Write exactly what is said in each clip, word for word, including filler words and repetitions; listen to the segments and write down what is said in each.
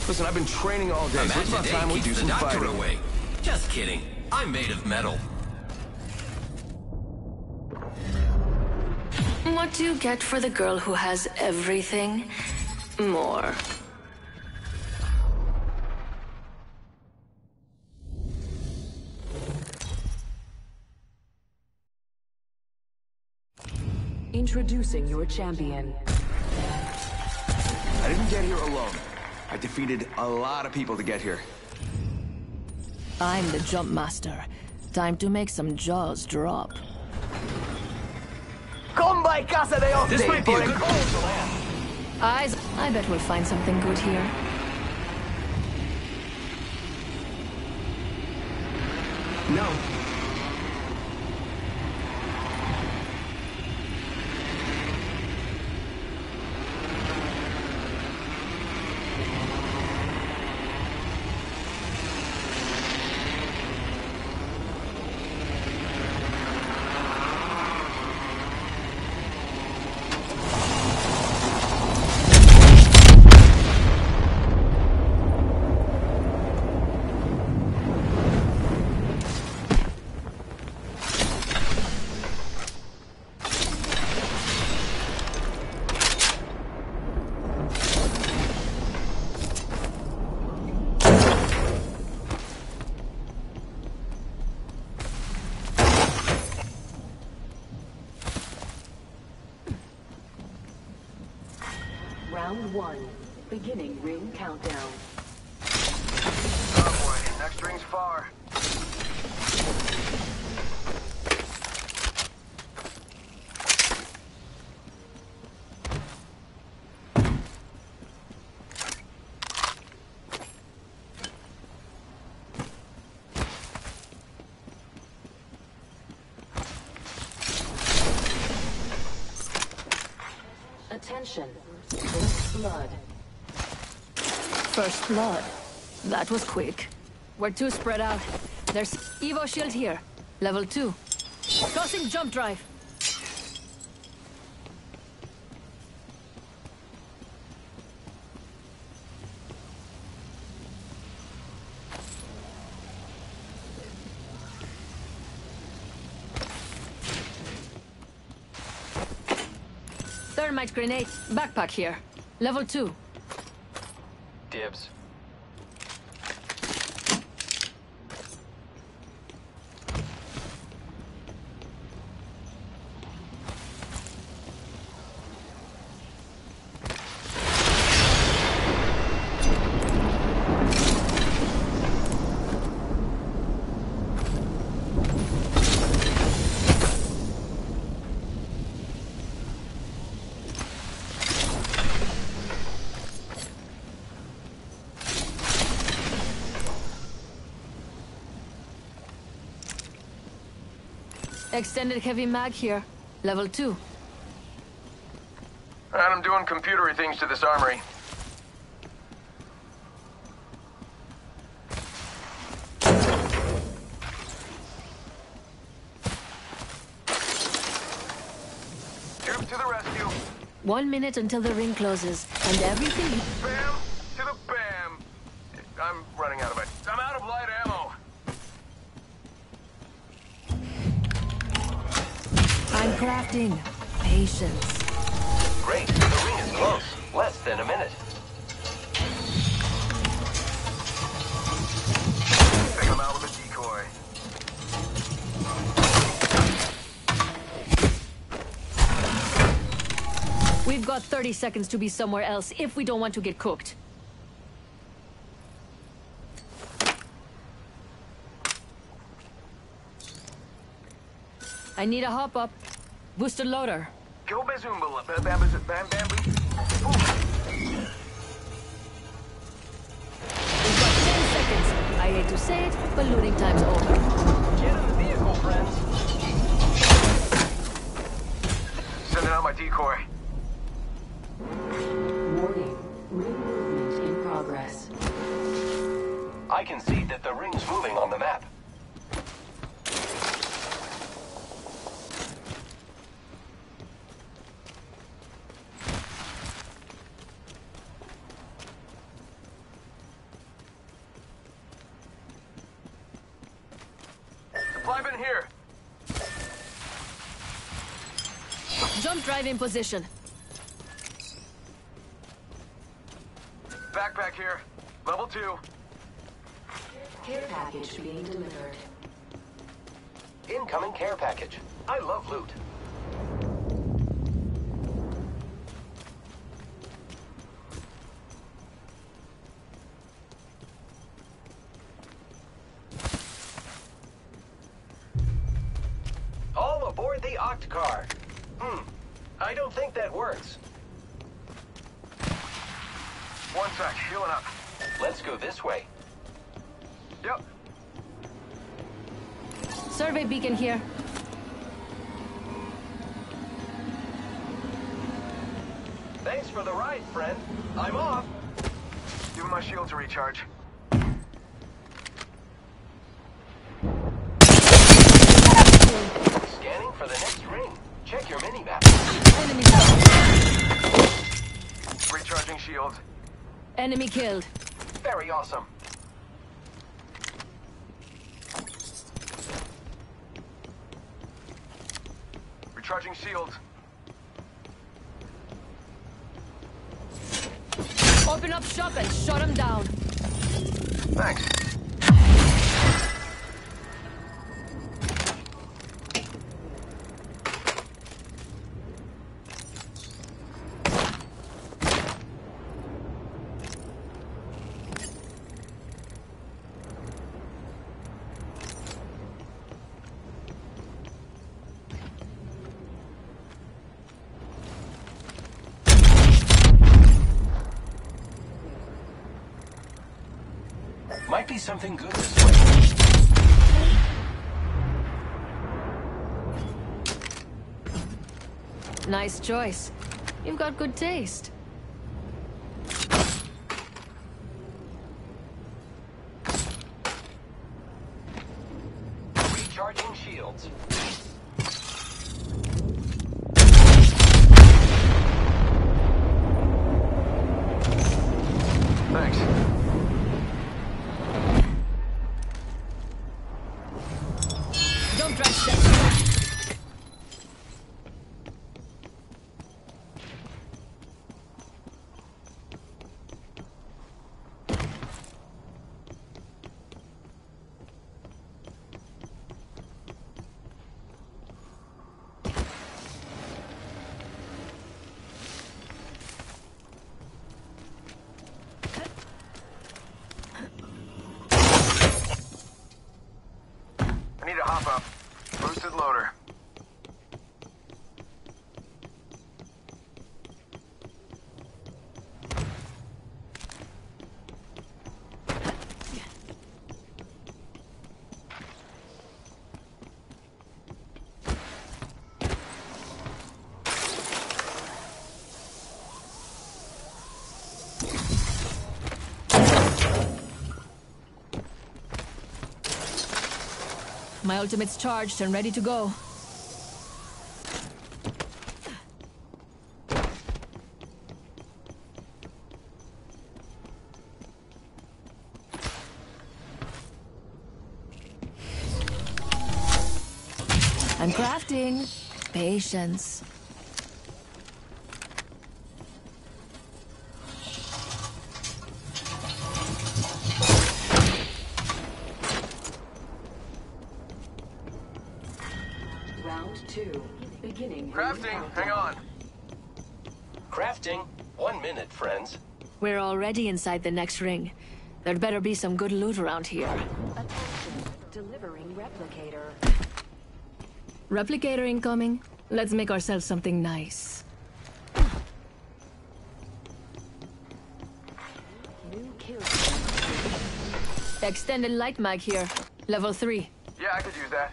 Listen, I've been training all day, so it's about time we do some fighting. Away. Just kidding. I'm made of metal. What do you get for the girl who has everything? More. Introducing your champion. I didn't get here alone. I defeated a lot of people to get here. I'm the jump master. Time to make some jaws drop. This might be a good place to land. Eyes. I bet we'll find something good here. No. Round one. Beginning ring countdown. Oh boy, next ring's far. Attention. First blood. First blood. That was quick. We're too spread out. There's Evo shield here. Level two. Tossing jump drive. Thermite grenade. Backpack here. Level two. Dibs. Extended heavy mag here. Level two. And I'm doing computery things to this armory. Tube to the rescue. One minute until the ring closes, and everything... Bam to the bam. I'm running out of it. I'm out of light ammo. I'm crafting. Patience. Great. The ring is close. Less than a minute. Take him out with a decoy. We've got thirty seconds to be somewhere else if we don't want to get cooked. I need a hop up. Booster loader. Go Bazoomba, bam bam bam bam bam. We've got ten seconds. I hate to say it, but looting time's over. Get in the vehicle, friends. Sending out my decoy. Warning. Ring movement in progress. I can see that the ring's moving on the map. Supply bin here. Jump drive in position. Backpack here. Level two. Care package being delivered. Incoming care package. I love loot. All aboard the Octcar. Hmm. I don't think that works. One sec, healing up. Let's go this way. Yep. Survey beacon here. Thanks for the ride, friend. I'm off. Give my shield to recharge. Scanning for the next ring. Check your mini-map. Enemy down. Recharging shield. Enemy killed. Very awesome. Recharging shield. Open up shop and shut him down. Thanks. Might be something good this way. Nice choice. You've got good taste. Recharging shields. Thanks. Jump drive set. I need to hop up. Boosted loader. My ultimate's charged and ready to go. I'm crafting. Patience. Round two. Beginning. Crafting, hang on. Crafting. One minute, friends. We're already inside the next ring. There'd better be some good loot around here. Attention. Delivering replicator. Replicator incoming. Let's make ourselves something nice. New kill. Extended light mag here. Level three. Yeah, I could use that.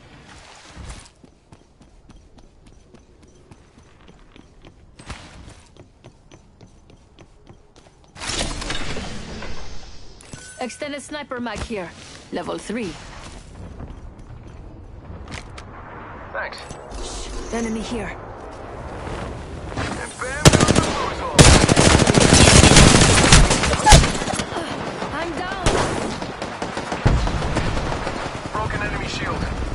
Extended sniper mag here. Level three. Thanks. Enemy here. And bam goes the muzzle. I'm down. Broken enemy shield.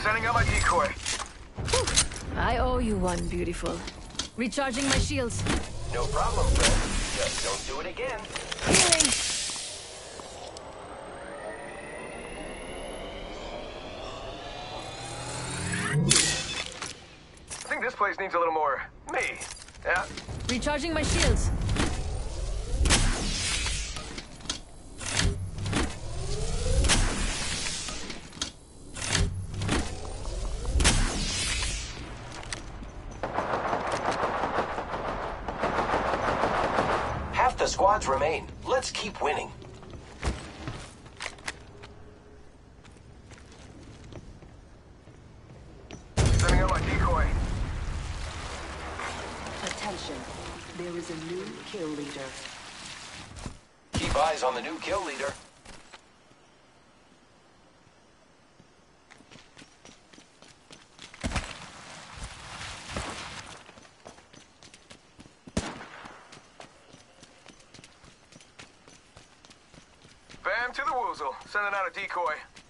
Sending out my decoy. I owe you one, beautiful. Recharging my shields. No problem, friend. Just don't do it again. Healing. I think this place needs a little more me. Yeah? Recharging my shields. Half the squads remain. Let's keep winning. Sending out my decoy. Attention. There is a new kill leader. Keep eyes on the new kill leader. Bam to the woozle. Sending out a decoy.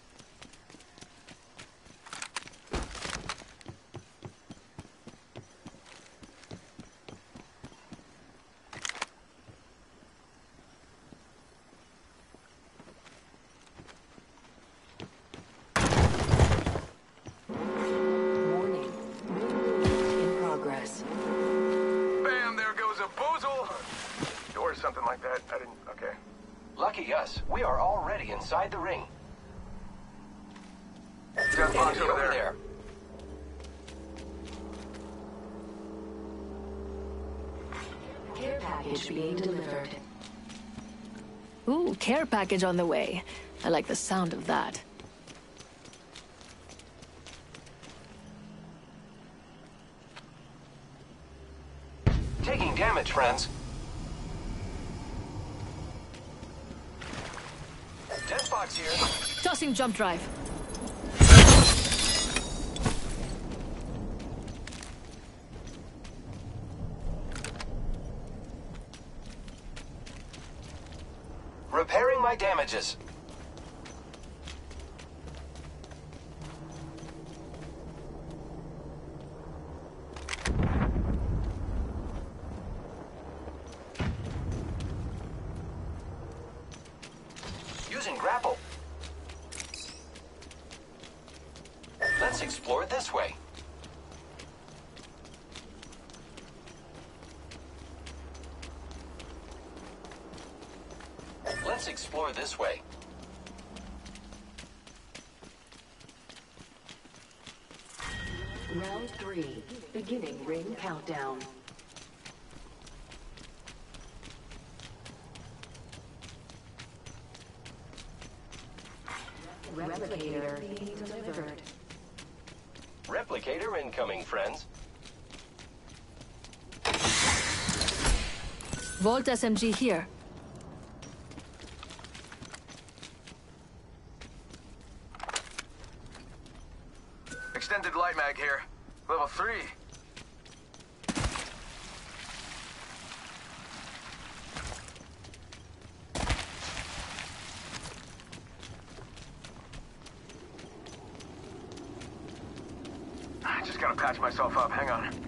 Warning. In progress. Bam, there goes a boozle. Or something like that. I didn't. Okay. Lucky us. We are already inside the ring. Got box Enemy over there. Care package being delivered. Ooh, care package on the way. I like the sound of that. Taking damage, friends. Death box here. Tossing jump drive. Repairing my damages. Using grapple. Let's explore it this way. Let's explore this way. Round three. Beginning ring countdown. Replicator being delivered. Replicator incoming, friends. Volt S M G here. Extended light mag here. Level three. I just gotta patch myself up. Hang on.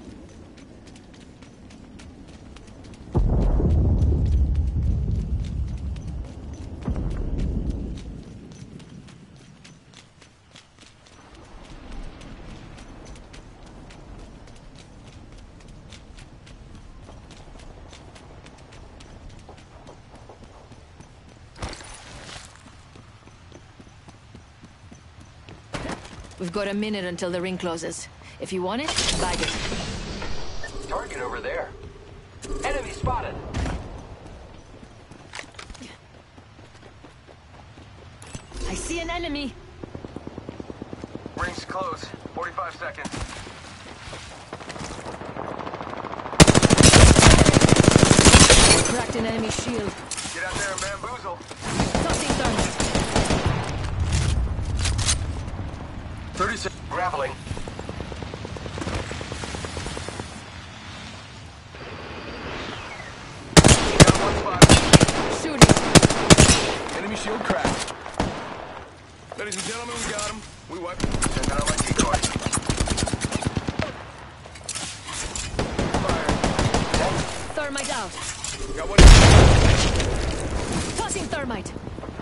We've got a minute until the ring closes. If you want it, bag it. Target over there. Enemy spotted. I see an enemy. Ring's close. forty-five seconds. Cracked an enemy shield. Get out there and bamboozle. Tossing thermite. thirty seconds. Grappling. Got one spot. Shooting. Enemy shield cracked. Ladies and Gentlemen, we got him. We wiped him. Send out my decoy. Thermite out. Got one. Tossing thermite.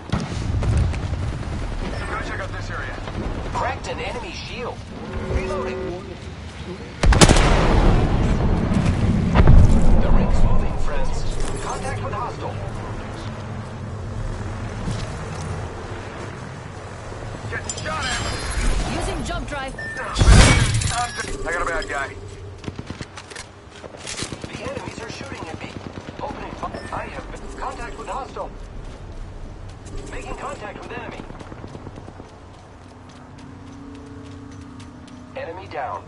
Gotta check out this area. Cracked an enemy shield. Reloading. The ring's moving, friends. Contact with hostile. Getting shot at. Using jump drive. I got a bad guy. The enemies are shooting at me. Opening fire. I have been contact with hostile. Making contact with enemy. Enemy down.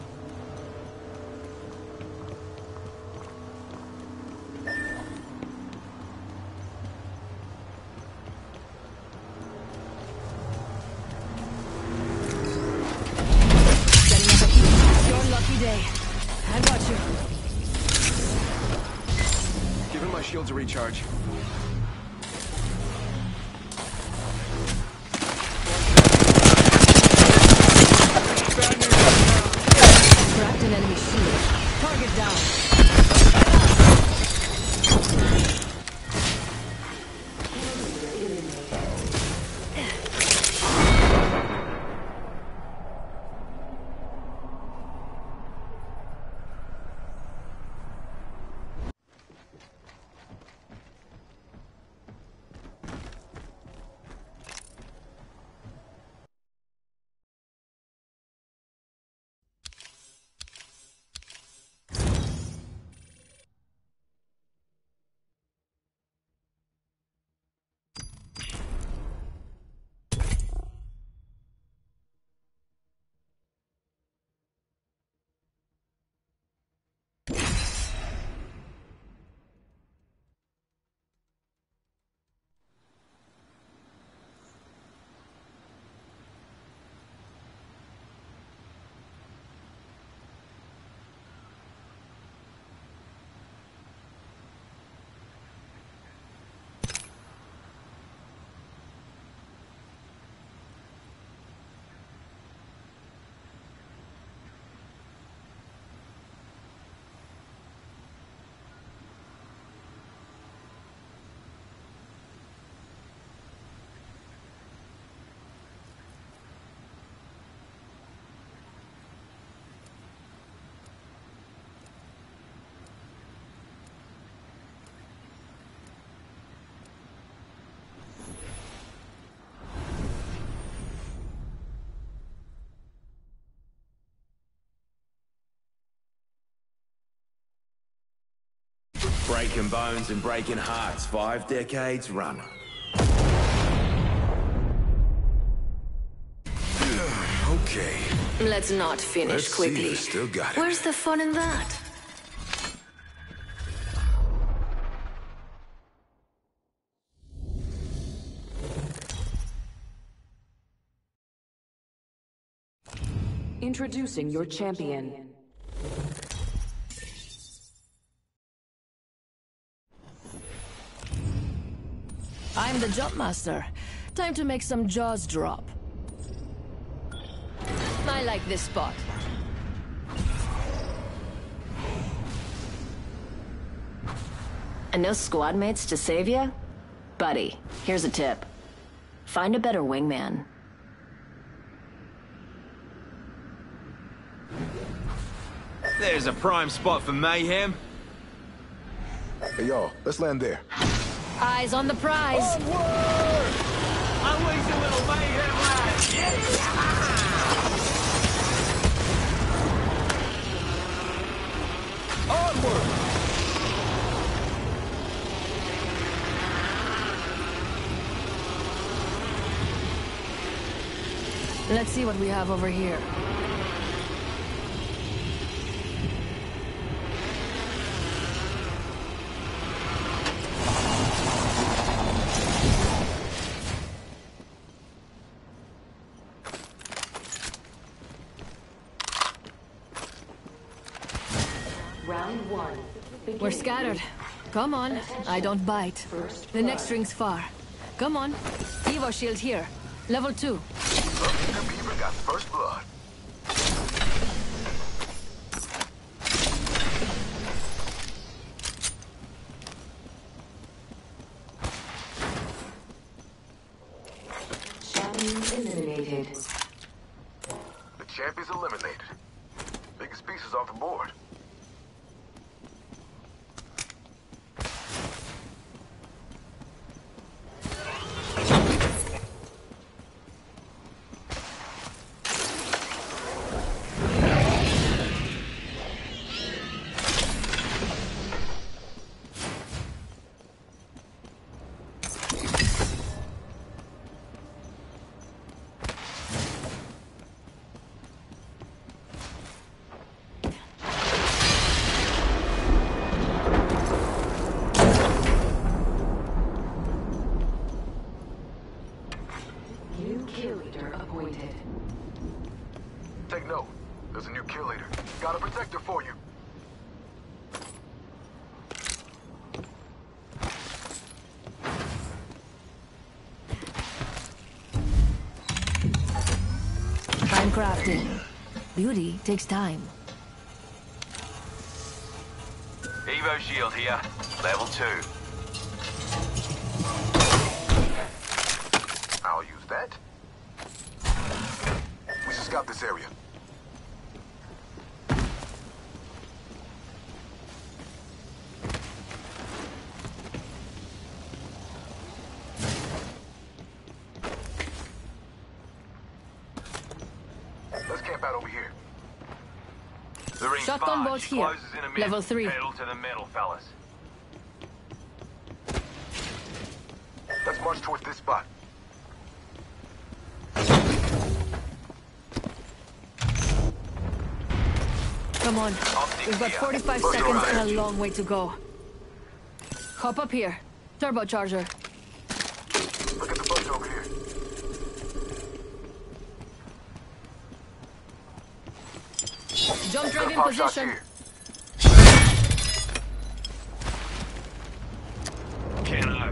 Setting up a heat. Your lucky day. I got you. Giving my shields a recharge. Cracked an enemy shield. Target down. Breaking bones and breaking hearts, five decades running. Okay. Let's not finish Let's see quickly. you still got it. Where's the fun in that? Introducing your champion. I'm the jump master. Time to make some jaws drop. I like this spot. And no squad mates to save you? Buddy, here's a tip. Find a better wingman. There's a prime spot for mayhem. Hey, y'all, let's land there. Eyes on the prize. I wish a little mayhem lad. Let's see what we have over here. Round one. We're scattered. Come on, I don't bite. The next ring's far. Come on. Evo shield here. Level two. got first blood. Eliminated. The champ is eliminated. Biggest pieces off the board. Take note. There's a new kill leader. Got a protector for you. Time crafting. Beauty takes time. Evo shield here. Level two. I'll use that. We should scout this area. Let's camp out over here. The ring's Shotgun barge bolt here. closes in a minute. Level three. Pedal to the metal, fellas. Let's march towards this spot. Come on. We've got forty-five Look seconds around. and a long way to go. Hop up here. Turbocharger. Look at the boat over here. Jump drive in Pop shots position. here. Keno.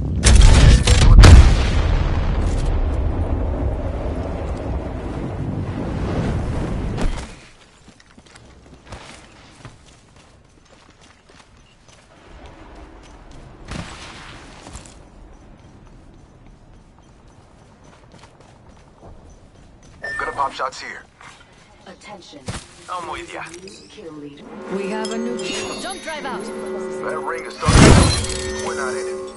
Gonna pop shots here. Attention. I'm with ya. Kill leader. We have a new kill. Jump drive out. That ring is starting. We're not in it.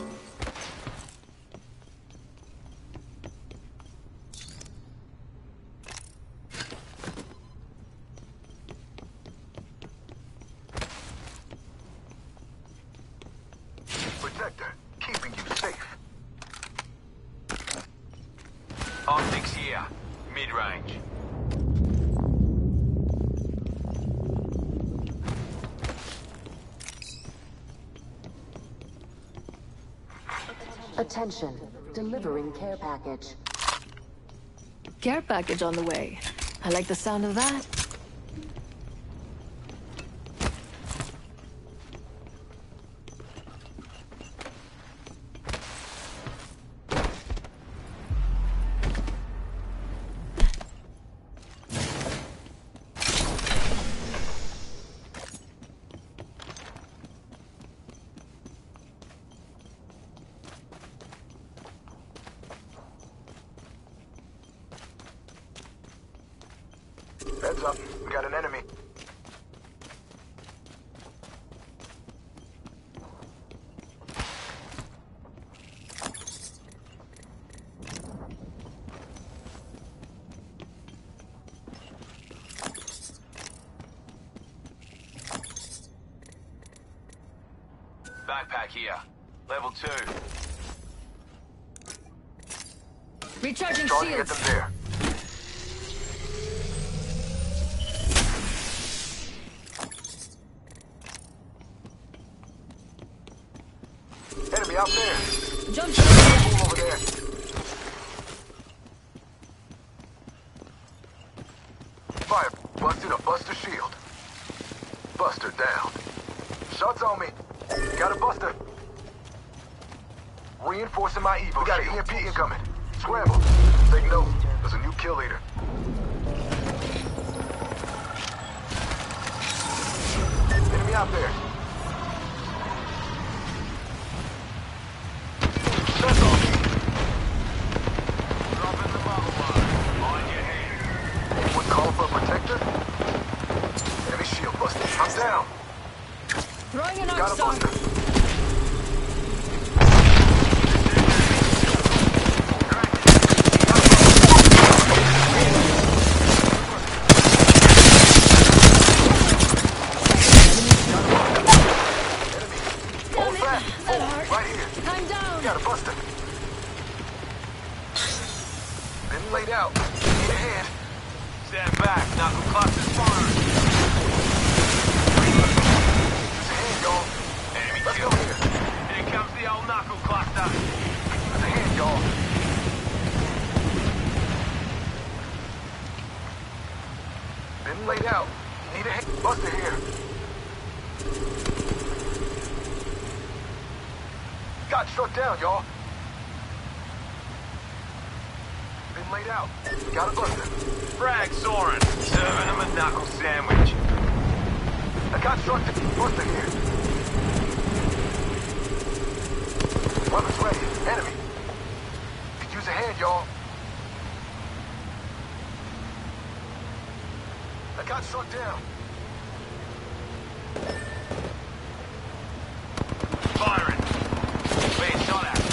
Protector, keeping you safe. Optics here. Mid-range. Attention. Delivering care package. Care package on the way. I like the sound of that. Heads up, we got an enemy. Backpack here. Level two. Recharging Trying to get shields. them there. Enemy out there. Jump drive. Move over there. Fire. Busted a Buster shield. Buster down. Shots on me. Got a Buster. Reinforcing my Evo. We got an E M P incoming. Scramble. Take note. There's a new kill leader. down. Throwing an arc Got a star. buster. Hold fast. That Oh, hurt. right here. I'm down. Got a buster. Been laid out. Need a hand. Stand back. Knuckle clusters firing. Use a hand, y'all. Enemy Let's go killed. here. Here comes the old knuckle cluster. Use a hand, y'all. Been laid out. Need a hand. Buster here. Got struck down, y'all. Been laid out. Got a buster. Frag Soren. Serving him a knuckle sandwich. I got struck down. Buster here. Weapons ready. Enemy. Could use a hand, y'all. I got struck down. Firing. Being shot at.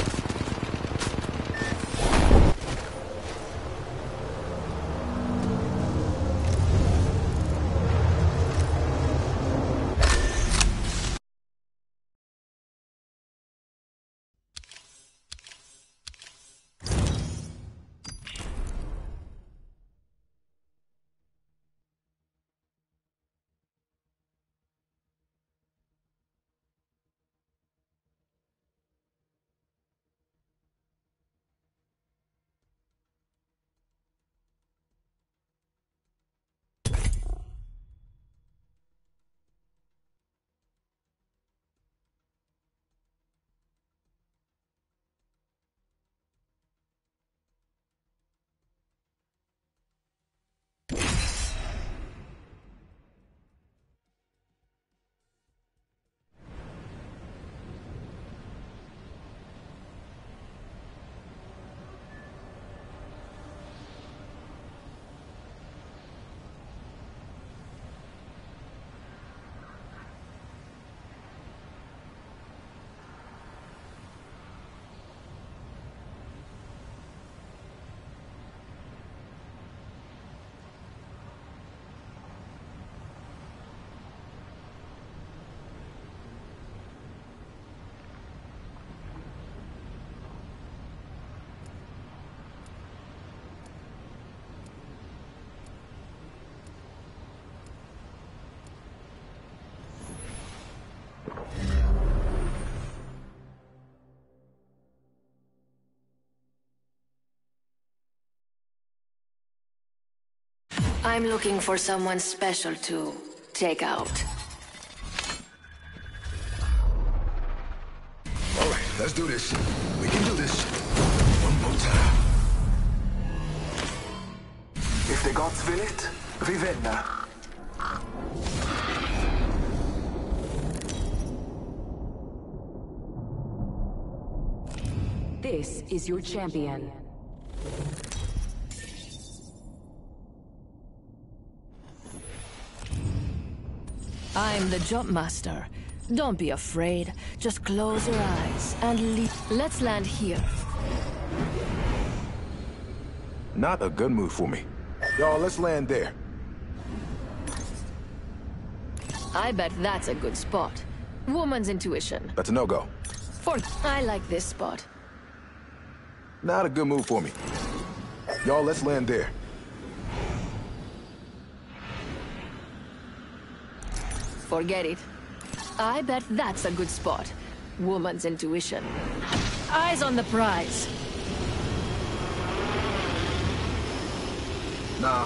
I'm looking for someone special to take out. All right, let's do this. We can do this. One more time. If the gods will it, Vivenna. This is your champion. I'm the jump master. Don't be afraid. Just close your eyes and leave. Let's land here. Not a good move for me. Y'all, let's land there. I bet that's a good spot. Woman's intuition. That's a no-go. For I like this spot. Not a good move for me. Y'all, let's land there. Forget it. I bet that's a good spot. Woman's intuition. Eyes on the prize. Nah.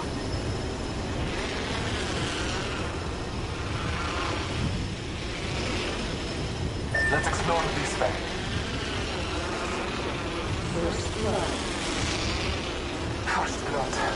Let's explore this way. First blood. First blood.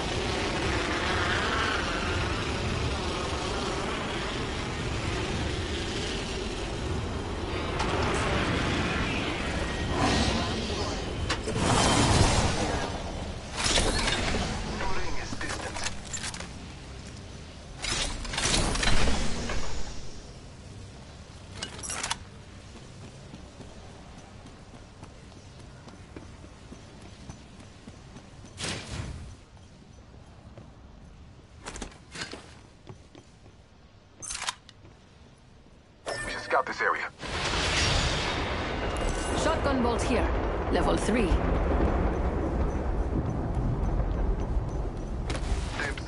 scout this area. Shotgun bolt here. Level three. Dibs.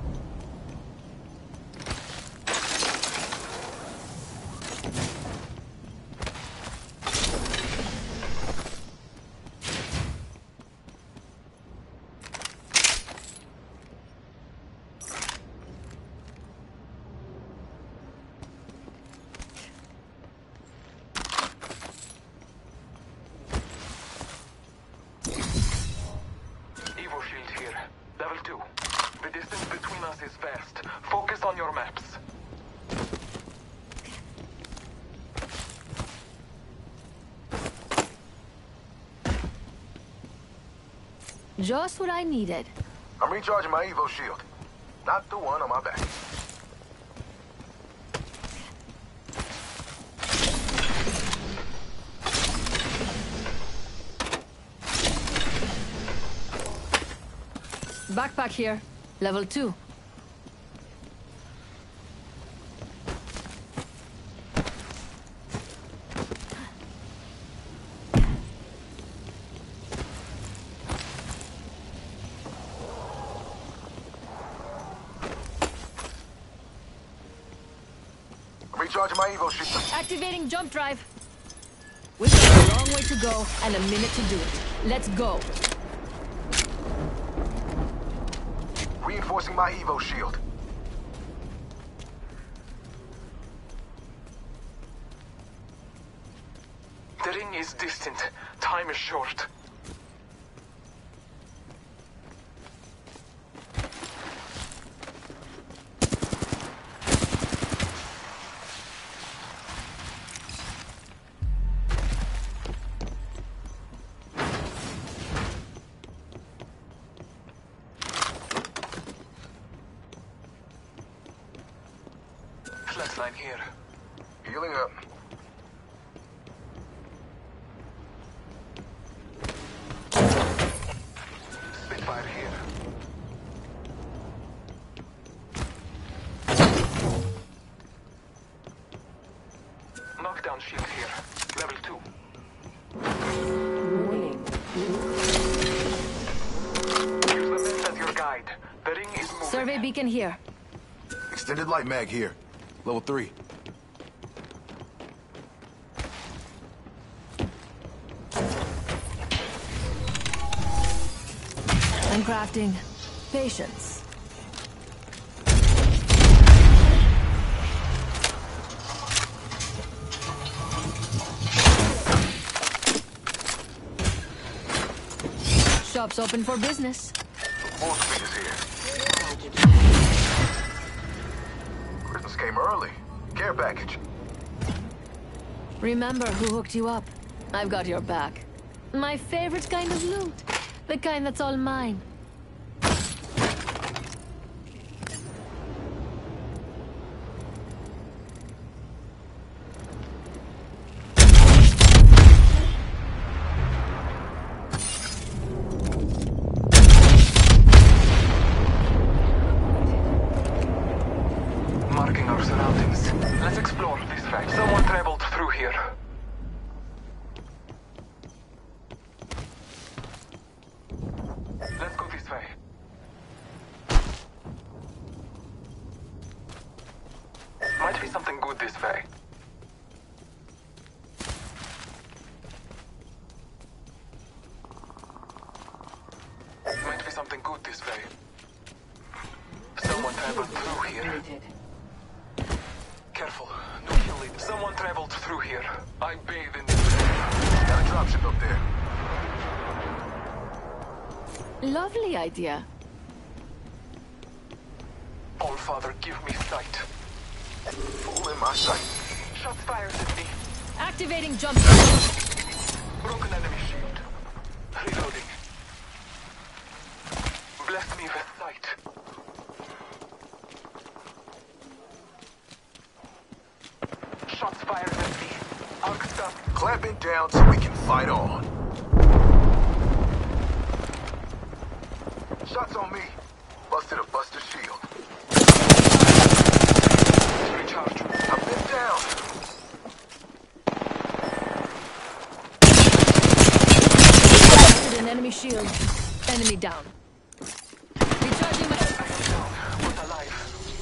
Evo shield here. Level two. The distance between us is vast. Focus on your maps. Just what I needed. I'm recharging my Evo shield. Not the one on my back. Backpack here. Level two. I'm recharging my Evo shield. Activating jump drive. We've got a long way to go and a minute to do it. Let's go. Reinforcing my Evo shield. The ring is distant. Time is short. Flatline here. Healing up. Spitfire here. Knockdown shield here. Level two. Warning. Use the vent as your guide. The ring is moving. Survey beacon here. Extended light mag here. Level three. I'm crafting patience. Shop's open for business. More speed is here. Christmas came early. Care package. Remember who hooked you up. I've got your back. My favorite kind of loot. The kind that's all mine. Marking our surroundings. Let's explore this way. Someone traveled through here. Let's go this way. Might be something good this way. Might be something good this way. Someone traveled through here. Activated. Careful, no kill it. Someone traveled through here. I bathe in this. Got a dropship up there. Lovely idea. All Father, give me sight. Fool in my sight. Shots fired at me. Activating jump drive. Broken enemy shield. Reloading. Bless me with sight. Shots fired at me. Arc stop. Clamping down so we can fight on. Shots on me. Busted a Buster shield. Recharge. I've been down. enemy shield. Enemy down. Recharging my... What's alive?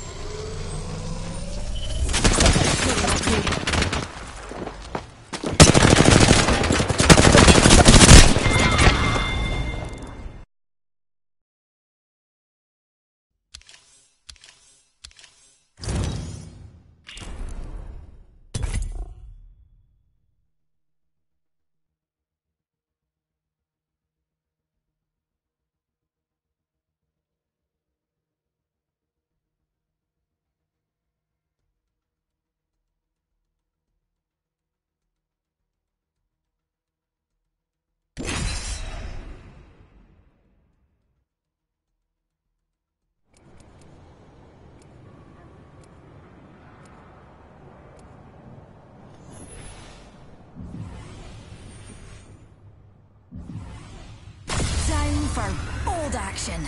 Time for bold action.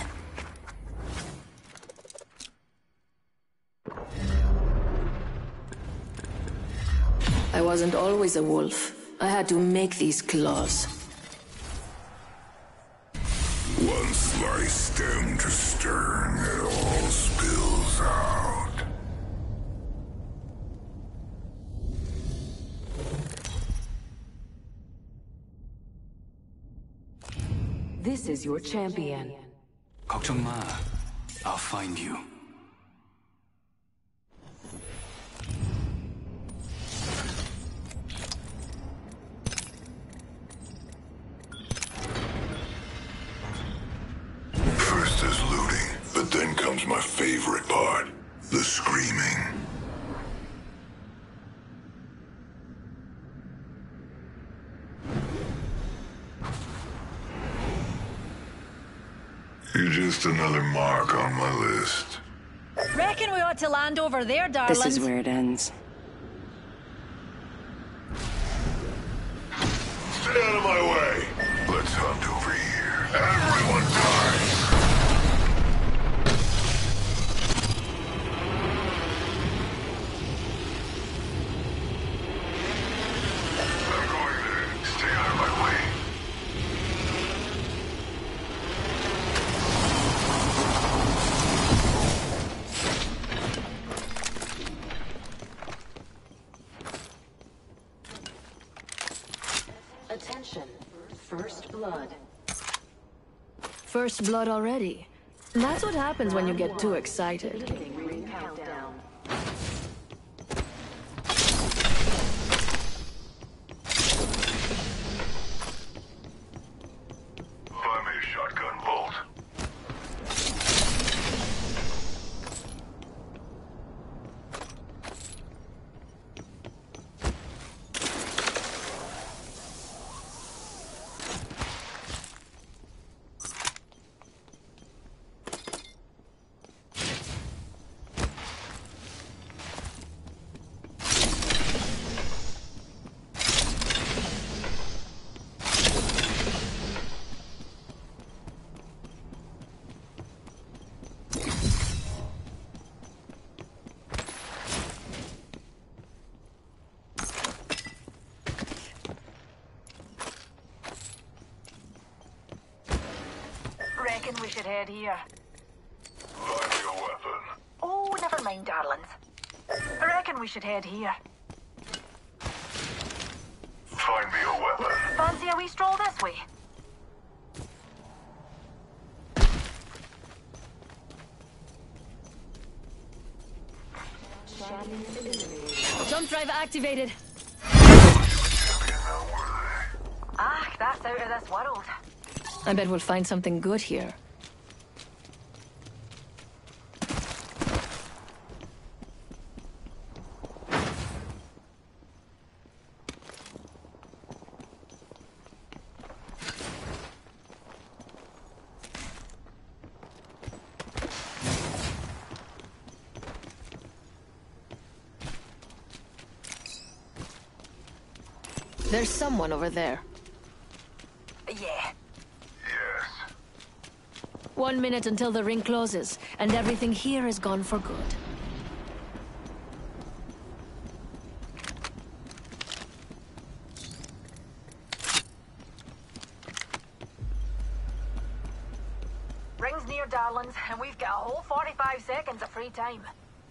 I wasn't always a wolf. I had to make these claws. One slice stem to stern, it all spills out. This is your champion. 걱정 마. I'll find you. First is looting, but then comes my favorite part, the screaming. You're just another mark on my list. Reckon we ought to land over there, darling. This is where it ends. Stay out of my way. Let's hunt over here. Everyone die. I'm going there. Stay out of my way. Attention. First blood. First blood already. That's what happens when you get too excited. Beginning ring countdown. Find me a shotgun bolt. Reckon we should head here. Find me a weapon. Oh, never mind, darlings. I reckon we should head here. Find me a weapon. Fancy a wee stroll this way? Jump drive activated. Ah, that's out of this world. I bet we'll find something good here. There's someone over there. Yeah. Yes. One minute until the ring closes, and everything here is gone for good. and we've got a whole forty-five seconds of free time.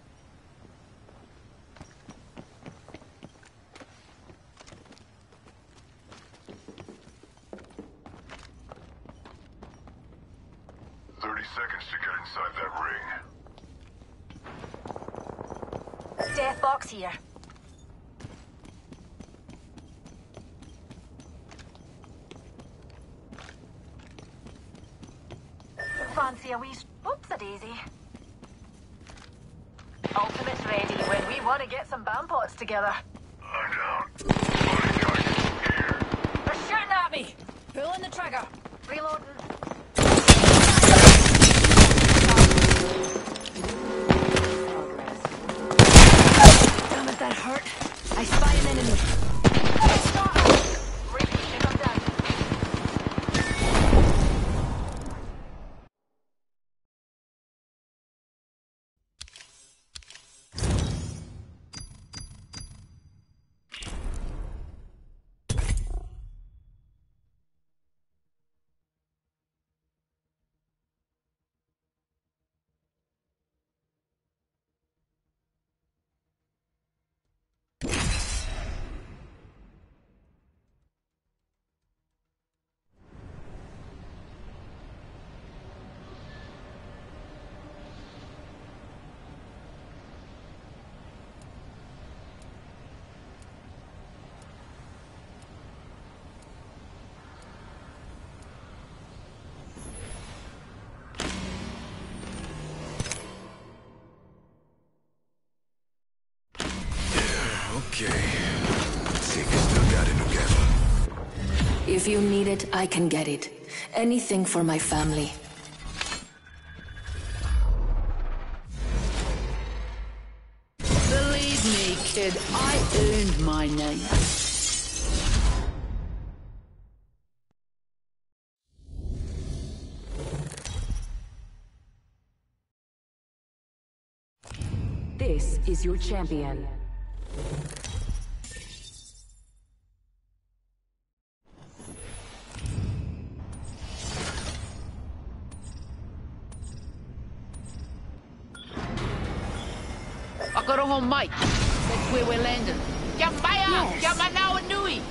Thirty seconds to get inside that ring. Death box here. Fancy a wee... Oops, a daisy. Ultimate's ready when we want to get some bam pots together. I'm down. Bodyguard here. They're shooting at me! Pulling the trigger. Reloading. Damn it, that hurt. I spy an enemy. Repeat, pick up down. Okay. See if you still got it together. If you need it, I can get it. Anything for my family. Believe me, kid, I earned my name. This is your champion. I got a home mate. That's where we're landing. Yambaya! Yes. Yamanawa Nui!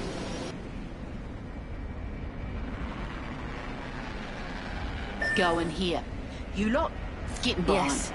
Go in here. You lot, it's getting behind. Yes.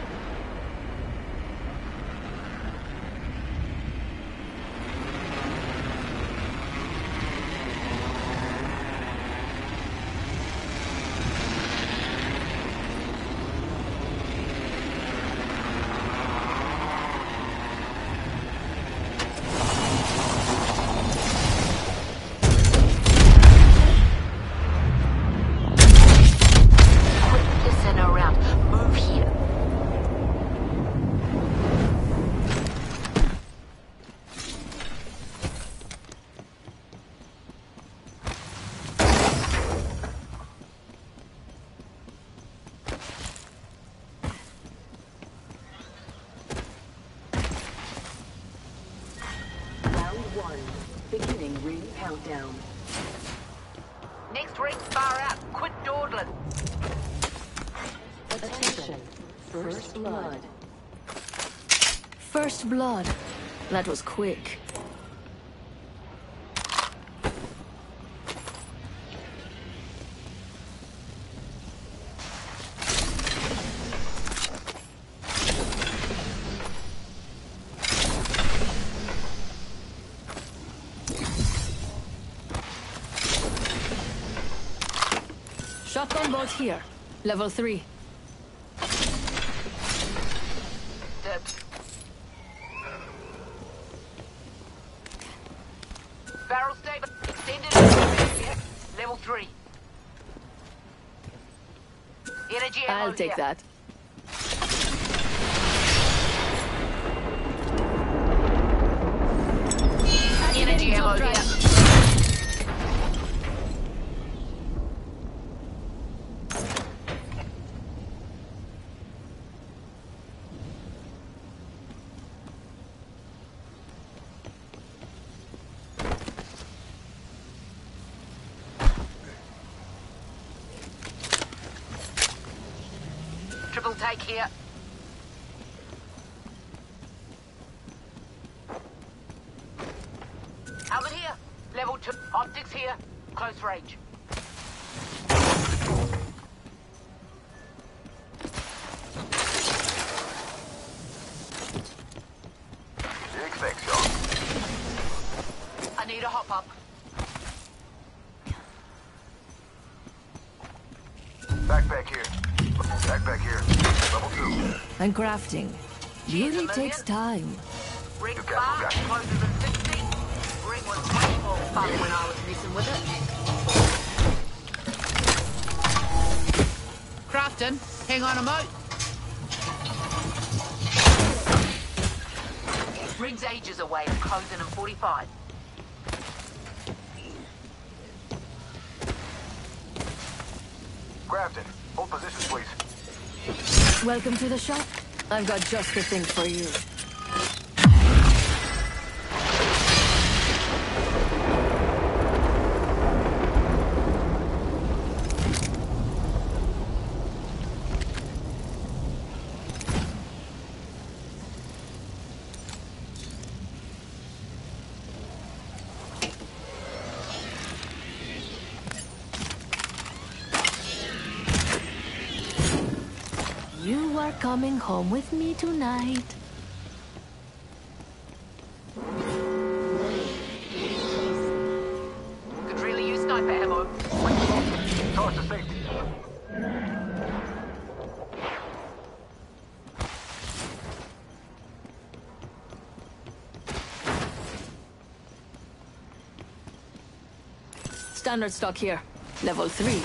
Beginning ring countdown. Next ring far out. Quit dawdling. Attention. First blood. First blood. That was quick. Shotgun bolt here. Level three. Dibs. Barrel statement. Extended. Level three. Energy ammo I'll take here. that. Energy ammo here. Triple take here. Helmet here. Level two. Optics here. Close range. Big thanks, y'all. I need a hop up. Backpack here. Backpack here. Level two. And crafting really takes time. Ring You got- bar got it. closer than sixty. Ring was way more fun when I was messing with it. Crafton, hang on a moat. Ring's ages away. I'm closing in forty-five. Grafton, hold positions, please. Welcome to the shop. I've got just the thing for you. You are coming home with me tonight. Could really use sniper ammo. Toss to safety. Standard stock here. Level three.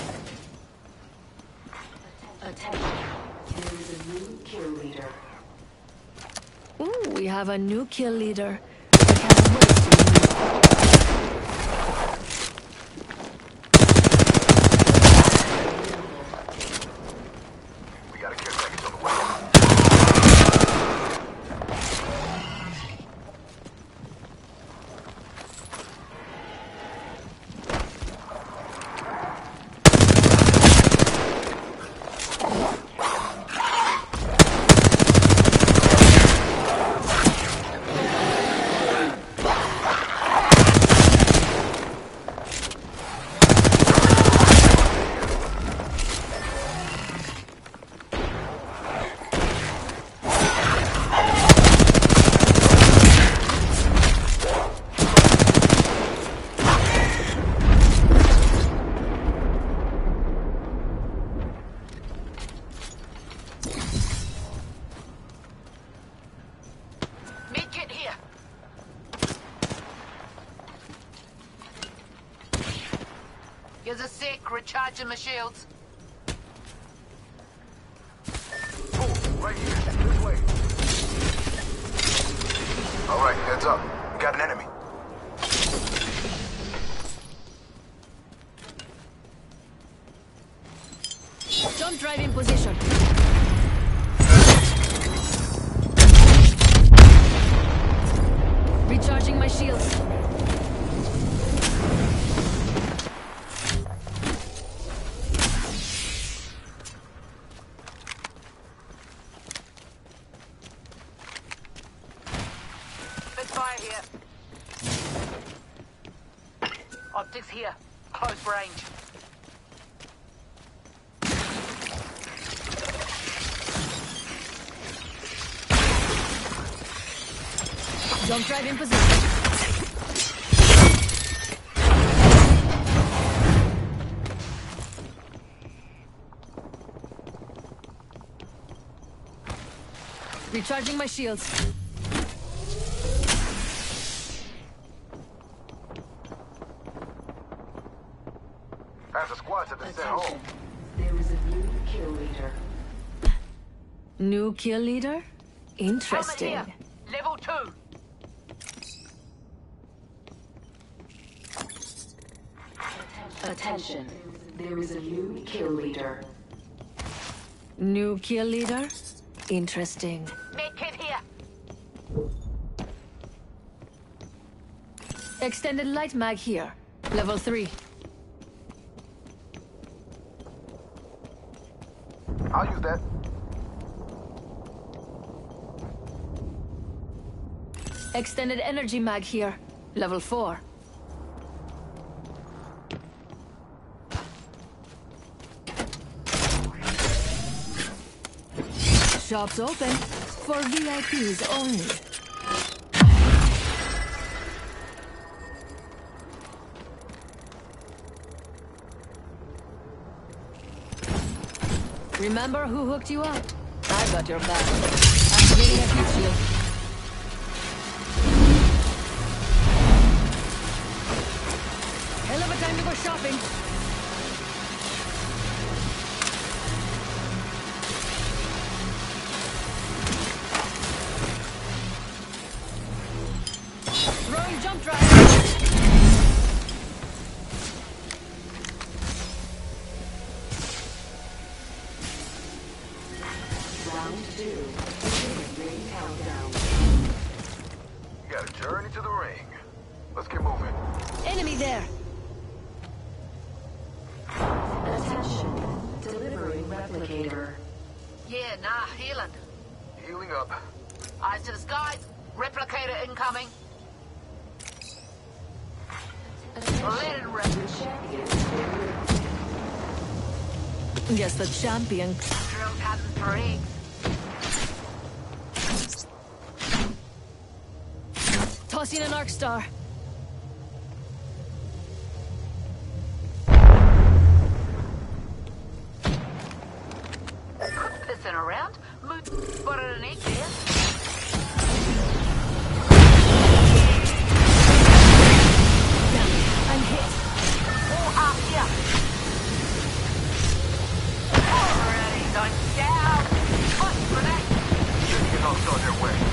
Attention. There is a new kill leader. Ooh, we have a new kill leader. I can't wait to meet. We got a care package on the way. Medkit here. Here's a sec, recharging my shields. Oh, right here. This way. All right, heads up. We got an enemy. Jump drive in position. Recharging my shields. Fire here. Optics here. Close range. Jump drive in position. Recharging my shields. As the squads have been sent home. There is a new kill leader. New kill leader? Interesting. Helmet here. Level two. Attention. There is a new kill leader. New kill leader? Interesting. Medkit here. Extended light mag here. Level three. I'll use that. Extended energy mag here. Level four. Shop's open. For V I Ps only. Remember who hooked you up? I got your back. Activating a heat shield. Hell of a time to go shopping. Throwing jump drive. Round two. Ring countdown. You got a journey to the ring. Let's get moving. Enemy there. Attention. Delivering replicator. Yeah, nah, healing. Healing up. Eyes to the skies. Replicator incoming. Let it rip. Guess the champion. Drill pattern three. Tossing an arc star. Pissing around. Move. Spotted an egg there. Damn it, I'm hit. All up here. Already done down. Push for that. Get knocked on their way.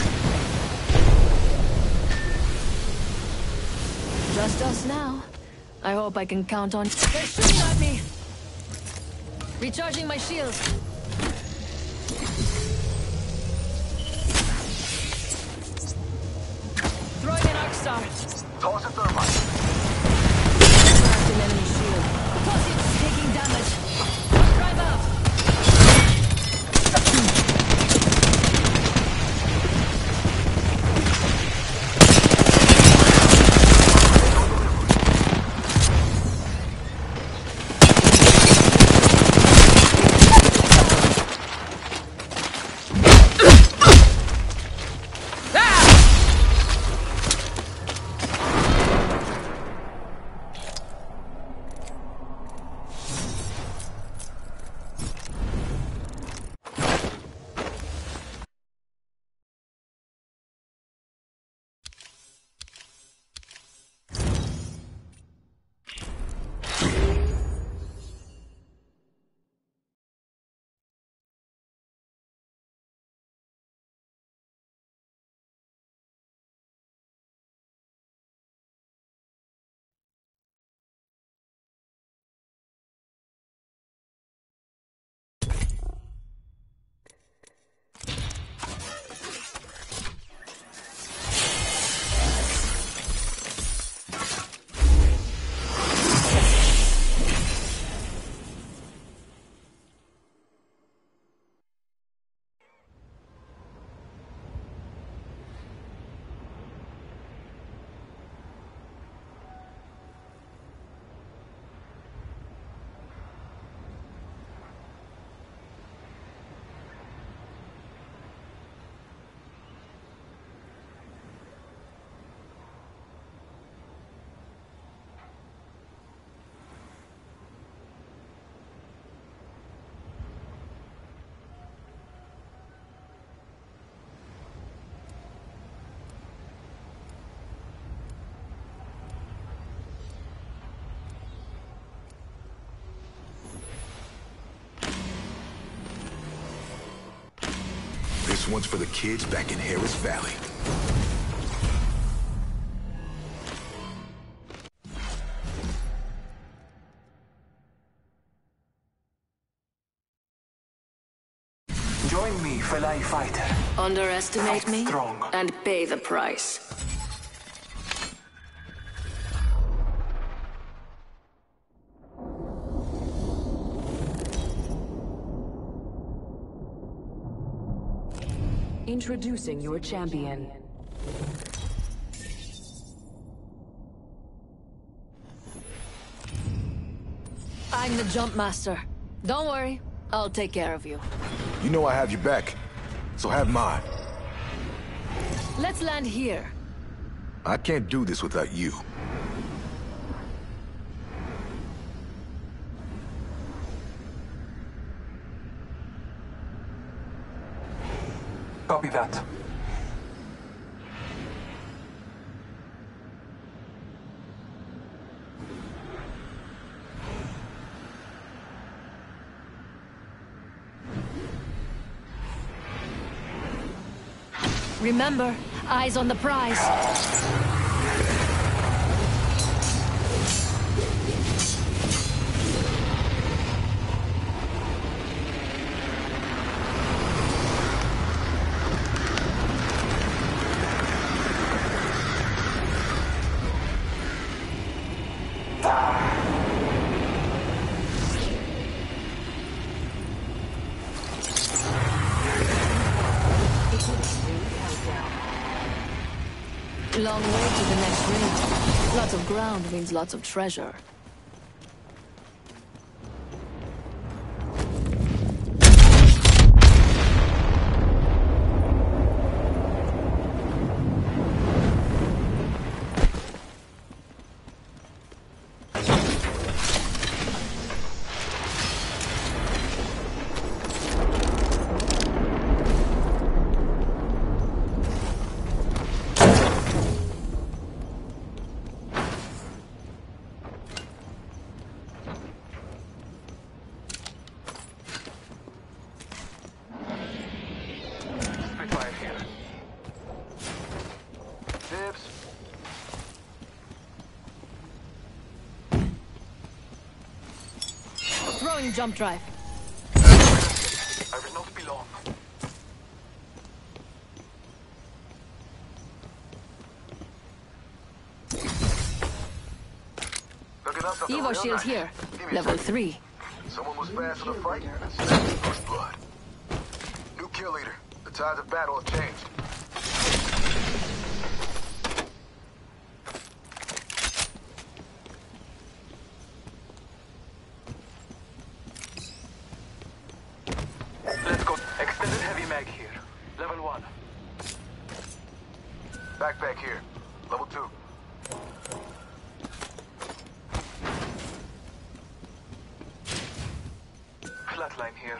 Just us now. I hope I can count on. They're shooting at me. Recharging my shields. Throwing an arc star. Toss a thermite. Cracked an enemy shield. Tossing's taking damage. Drive out. This one's for the kids back in Harris Valley. Join me, Felai Fighter. Underestimate Fight me strong. and pay the price. Introducing your champion. I'm the jump master. Don't worry, I'll take care of you. You know I have your back, so have mine. Let's land here. I can't do this without you. Copy that. Remember, eyes on the prize. Long way to the next ring. Lots of ground means lots of treasure. Throwing jump drive. I will not be long. Looking up something Evo real shield nice. here. Give me a Level second. three. Someone was fast in the fight. First blood. New kill leader. The tides of battle have changed. Let's go. Extended heavy mag here. Level one. Backpack here. Level two. Flatline here.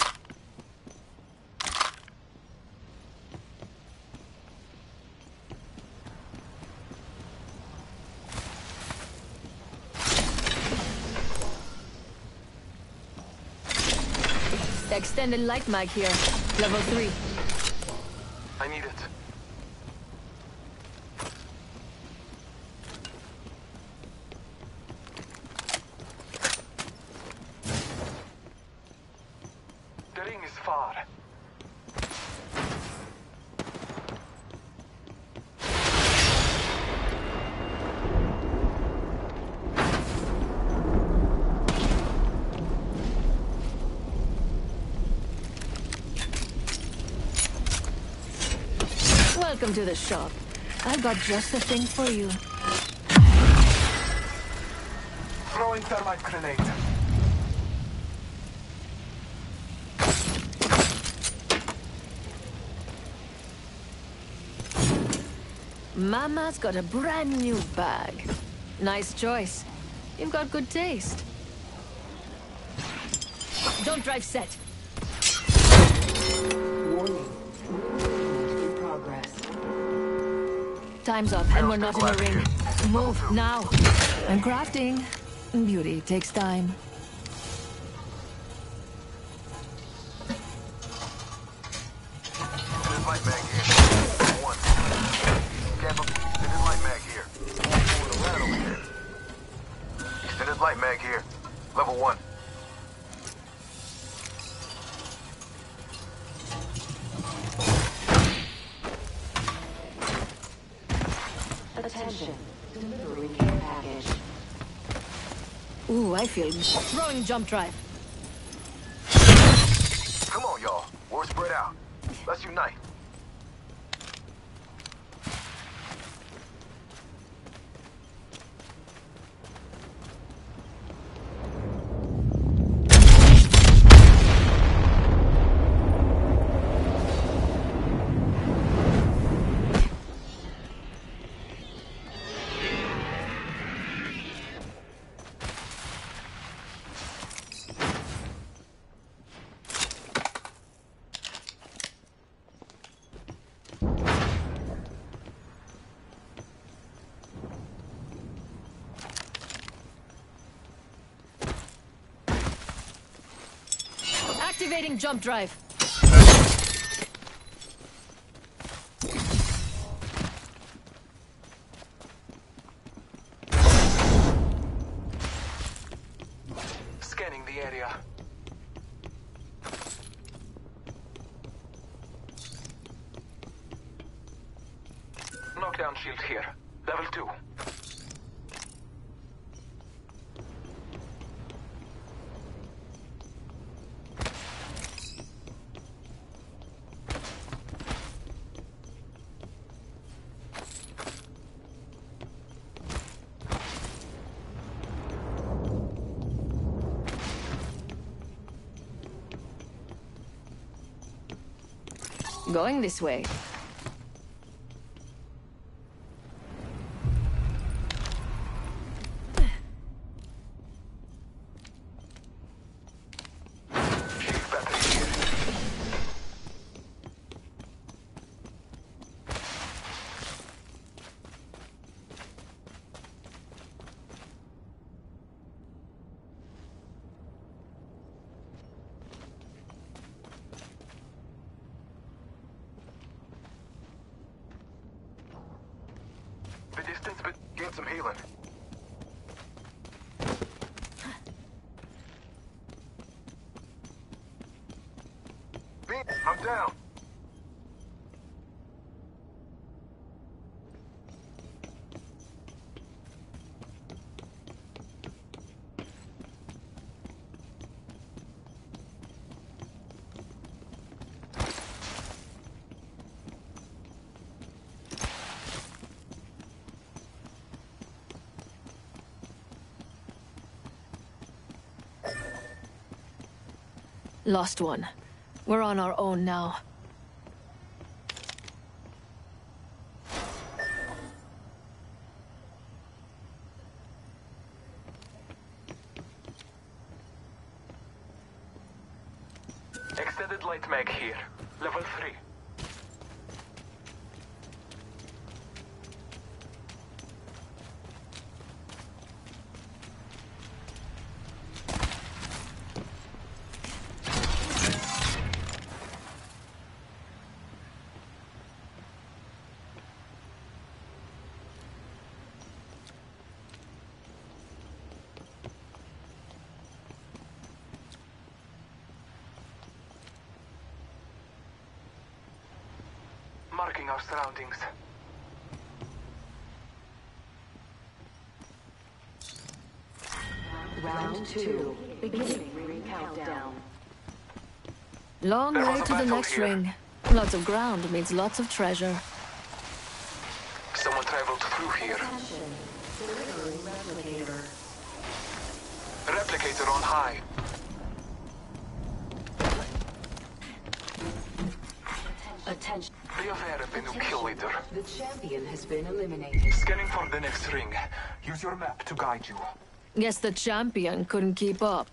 Extended light mag here. Level three. I need it. The ring is far. Welcome to the shop. I've got just the thing for you. Throwing thermite grenade. Mama's got a brand new bag. Nice choice. You've got good taste. Jump drive set. Warning. In progress. Time's up, and we're not in the ring. Move, now. I'm crafting. Beauty takes time. Extended light mag here. Level one. Camp up. Extended light mag here. Pulling a rat over here. Extended light mag here. Level one. Attention. Delivery care package. Ooh, I feel throwing jump drive. Come on, y'all. We're spread out. Let's unite. Activating jump drive. Scanning the area. Knockdown shield here. Level two. Going this way. The distance, but get some healing. Me, I'm down. Lost one. We're on our own now. Extended light mag here. Level three. Marking our surroundings. Round two. Beginning ring countdown. Long There was way a to the battle next here. ring. Lots of ground means lots of treasure. Someone traveled through here. Delivering replicator. Replicator on high. Attention. Be aware of the new kill leader. The champion has been eliminated. Scanning for the next ring. Use your map to guide you. Guess the champion couldn't keep up.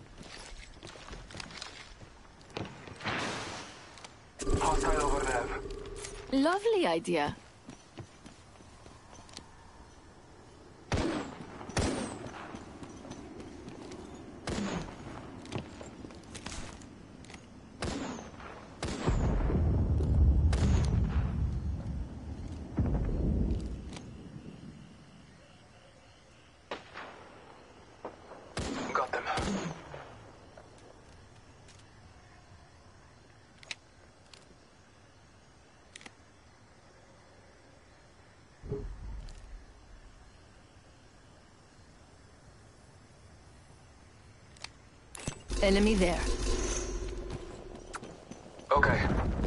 Hostile over there. Lovely idea. Got them. Enemy there. Okay.